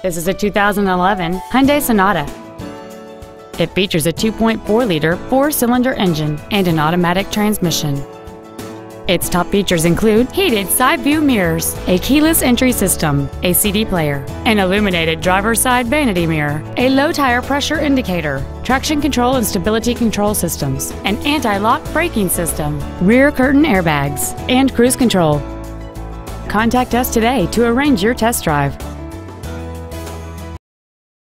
This is a 2011 Hyundai Sonata. It features a 2.4-liter four-cylinder engine and an automatic transmission. Its top features include heated side-view mirrors, a keyless entry system, a CD player, an illuminated driver's side vanity mirror, a low tire pressure indicator, traction control and stability control systems, an anti-lock braking system, rear curtain airbags, and cruise control. Contact us today to arrange your test drive.